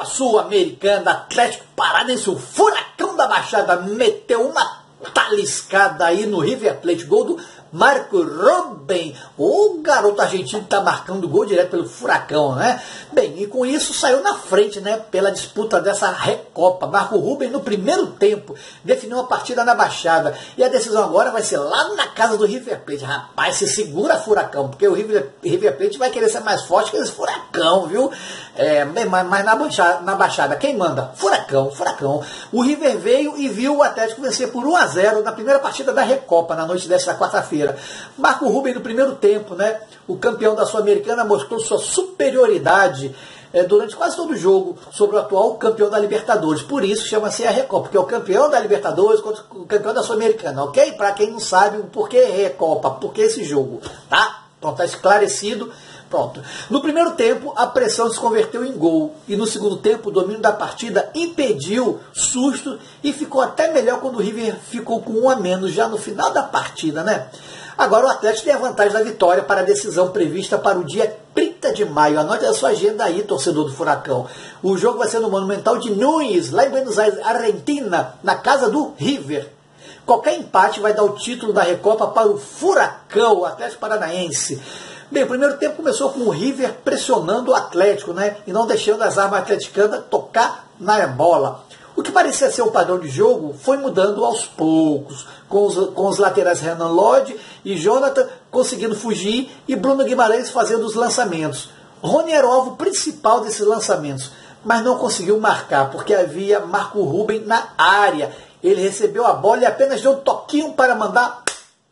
Recopa Sul-Americana, Atlético Paranaense, o furacão da Baixada, meteu uma taliscada aí no River Plate, gol do Marco Ruben, o garoto argentino está marcando gol direto pelo Furacão, né? Bem, e com isso saiu na frente, né, pela disputa dessa Recopa. Marco Ruben, no primeiro tempo, definiu a partida na Baixada. E a decisão agora vai ser lá na casa do River Plate. Rapaz, se segura, Furacão, porque o River Plate vai querer ser mais forte que esse Furacão, viu? Mas na Baixada, quem manda? Furacão. O River veio e viu o Atlético vencer por 1-0 na primeira partida da Recopa, na noite desta quarta-feira. Marco Ruben, no primeiro tempo, né, o campeão da Sul-Americana, mostrou sua superioridade durante quase todo o jogo sobre o atual campeão da Libertadores. Por isso chama-se a Recopa, porque é o campeão da Libertadores contra o campeão da Sul-Americana, ok? Para quem não sabe o porquê Recopa, por que esse jogo, tá? Então tá esclarecido. Pronto. No primeiro tempo, a pressão se converteu em gol. E no segundo tempo, o domínio da partida impediu susto e ficou até melhor quando o River ficou com 1 a menos já no final da partida, né? Agora o Atlético tem a vantagem da vitória para a decisão prevista para o dia 30 de maio. Anote a sua agenda aí, torcedor do Furacão. O jogo vai ser no Monumental de Núñez, lá em Buenos Aires, Argentina, na casa do River. Qualquer empate vai dar o título da Recopa para o Furacão, o Atlético Paranaense. Bem, o primeiro tempo começou com o River pressionando o Atlético, né? E não deixando as armas atleticanas tocar na bola. O que parecia ser o padrão de jogo foi mudando aos poucos, com os laterais Renan Lodge e Jonathan conseguindo fugir e Bruno Guimarães fazendo os lançamentos. Rony era o alvo principal desses lançamentos, mas não conseguiu marcar, porque havia Marco Ruben na área. Ele recebeu a bola e apenas deu um toquinho para mandar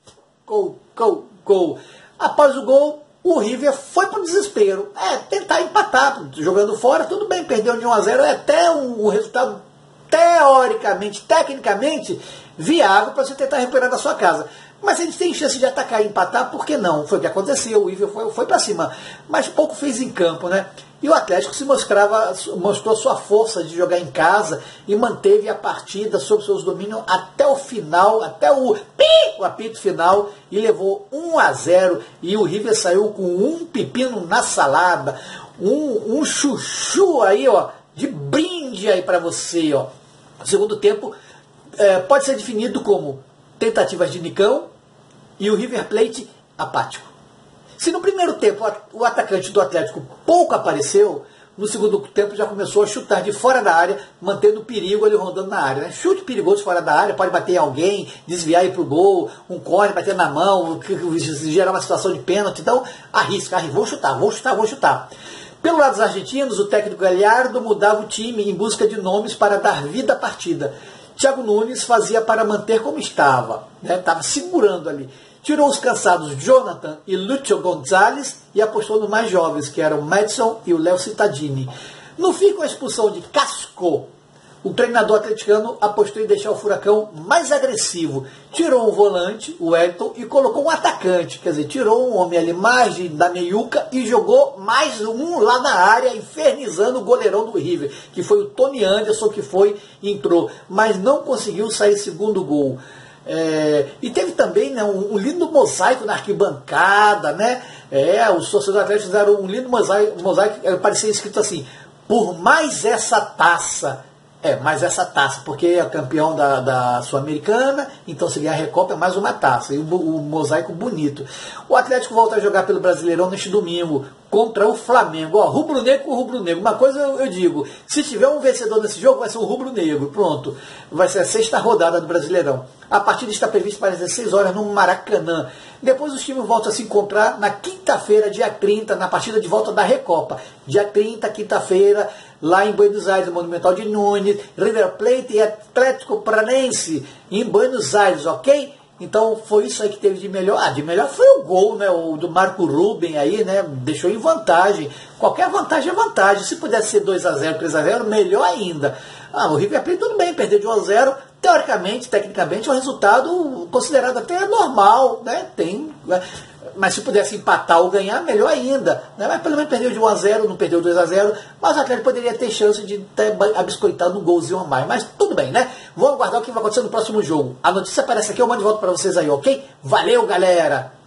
gol. Após o gol, o River foi para o desespero. Tentar empatar, jogando fora, tudo bem, perdeu de 1-0, é até um resultado teoricamente, tecnicamente, viável para você tentar recuperar da sua casa. Mas eles têm chance de atacar e empatar, por que não? Foi o que aconteceu, o River foi para cima, mas pouco fez em campo, né? E o Atlético mostrou sua força de jogar em casa e manteve a partida sob seus domínios até o final, até o apito final, e levou 1-0, e o River saiu com um pepino na salada, um chuchu aí, ó, de brinde aí para você, ó. O segundo tempo pode ser definido como tentativas de Nicão e o River Plate apático. Se no primeiro tempo o atacante do Atlético pouco apareceu, no segundo tempo já começou a chutar de fora da área, mantendo o perigo ali rondando na área, né? Chute perigoso fora da área, pode bater em alguém, desviar e ir pro gol, um corner, bater na mão, gerar uma situação de pênalti. Então, arrisca, vou chutar. Pelo lado dos argentinos, o técnico Galhardo mudava o time em busca de nomes para dar vida à partida. Thiago Nunes fazia para manter como estava, né? Estava segurando ali. Tirou os cansados Jonathan e Lúcio Gonzalez e apostou nos mais jovens, que eram o Madison e o Léo Cittadini. No fim, com a expulsão de Casco, o treinador atleticano apostou em deixar o Furacão mais agressivo. Tirou um volante, o Elton, e colocou um atacante. Quer dizer, tirou um homem ali mais da meiuca e jogou mais um lá na área, infernizando o goleirão do River, que foi o Tony Anderson, que entrou, mas não conseguiu sair segundo gol. E teve também, né, um lindo mosaico na arquibancada, né? Os torcedores atléticos fizeram um lindo mosaico, parecia escrito assim: por mais essa taça. Mais essa taça, porque é campeão da Sul-Americana, então se ganhar a Recopa é mais uma taça, e o mosaico bonito. O Atlético volta a jogar pelo Brasileirão neste domingo, contra o Flamengo. Rubro-negro com rubro-negro. Uma coisa eu digo, se tiver um vencedor nesse jogo, vai ser um rubro-negro. Pronto, vai ser a 6ª rodada do Brasileirão. A partida está prevista para as 16 horas no Maracanã. Depois os times voltam a se encontrar na quinta-feira, dia 30, na partida de volta da Recopa. Dia 30, quinta-feira, lá em Buenos Aires, no Monumental de Núñez, River Plate e Atlético Paranaense em Buenos Aires, ok? Então foi isso aí que teve de melhor. De melhor foi o gol, né? O do Marco Ruben aí, né? Deixou em vantagem. Qualquer vantagem é vantagem. Se pudesse ser 2-0, 3-0, melhor ainda. O River Plate tudo bem, perder de 1-0. Teoricamente, tecnicamente, é um resultado considerado até normal, né? Mas se pudesse empatar ou ganhar, melhor ainda, né? Mas pelo menos perdeu de 1-0, não perdeu 2-0, mas o Atlético poderia ter chance de ter abiscoitado um golzinho a mais, mas tudo bem, né? Vamos aguardar o que vai acontecer no próximo jogo. A notícia aparece aqui, eu mando de volta para vocês aí, ok? Valeu, galera!